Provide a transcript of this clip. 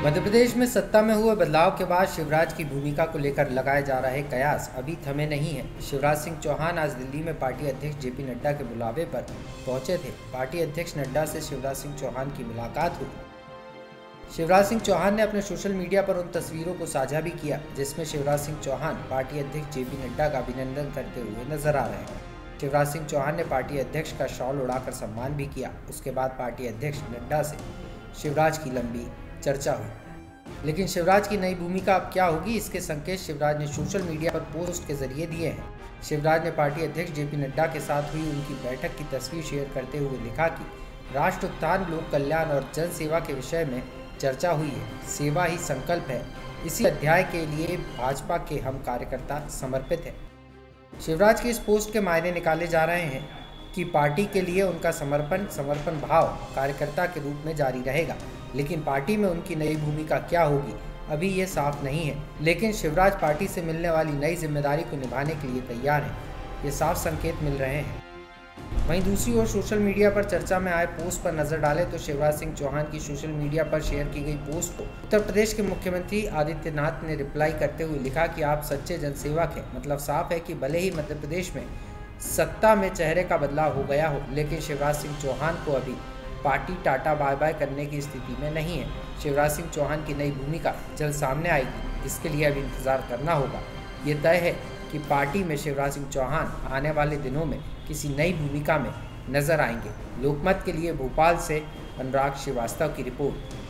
मध्य प्रदेश में सत्ता में हुए बदलाव के बाद शिवराज की भूमिका को लेकर लगाए जा रहे कयास अभी थमे नहीं है। शिवराज सिंह चौहान आज दिल्ली में पार्टी अध्यक्ष जेपी नड्डा के बुलावे पर पहुंचे थे। पार्टी अध्यक्ष नड्डा से शिवराज सिंह चौहान की मुलाकात हुई। शिवराज सिंह चौहान ने अपने सोशल मीडिया पर उन तस्वीरों को साझा भी किया जिसमें शिवराज सिंह चौहान पार्टी अध्यक्ष जेपी नड्डा का अभिनंदन करते हुए नजर आ रहे हैं। शिवराज सिंह चौहान ने पार्टी अध्यक्ष का शॉल उड़ाकर सम्मान भी किया। उसके बाद पार्टी अध्यक्ष नड्डा से शिवराज की लंबी चर्चा हुई। लेकिन शिवराज की नई भूमिका अब क्या होगी, इसके संकेत शिवराज ने सोशल मीडिया पर पोस्ट के जरिए दिए हैं। शिवराज ने पार्टी अध्यक्ष जेपी नड्डा के साथ हुई उनकी बैठक की तस्वीर शेयर करते हुए लिखा कि राष्ट्र उत्थान, लोक कल्याण और जन सेवा के विषय में चर्चा हुई है। सेवा ही संकल्प है। इसी अध्याय के लिए भाजपा के हम कार्यकर्ता समर्पित हैं। शिवराज की इस पोस्ट के मायने निकाले जा रहे हैं कि पार्टी के लिए उनका समर्पण भाव कार्यकर्ता के रूप में जारी रहेगा। लेकिन पार्टी में उनकी नई भूमिका क्या होगी अभी ये साफ नहीं है। लेकिन शिवराज पार्टी से मिलने वाली नई जिम्मेदारी को निभाने के लिए तैयार हैं, ये साफ संकेत मिल रहे हैं। वहीं दूसरी ओर सोशल मीडिया पर चर्चा में आए पोस्ट पर नजर डालें तो शिवराज सिंह चौहान की सोशल मीडिया पर शेयर की गई पोस्ट को उत्तर प्रदेश के मुख्यमंत्री आदित्यनाथ ने रिप्लाई करते हुए लिखा कि आप सच्चे जनसेवक हैं। मतलब साफ है कि भले ही मध्य प्रदेश में सत्ता में चेहरे का बदलाव हो गया हो, लेकिन शिवराज सिंह चौहान को अभी पार्टी टाटा बाय बाय करने की स्थिति में नहीं है। शिवराज सिंह चौहान की नई भूमिका जल्द सामने आएगी, इसके लिए अभी इंतजार करना होगा। ये तय है कि पार्टी में शिवराज सिंह चौहान आने वाले दिनों में किसी नई भूमिका में नजर आएंगे। लोकमत के लिए भोपाल से अनुराग श्रीवास्तव की रिपोर्ट।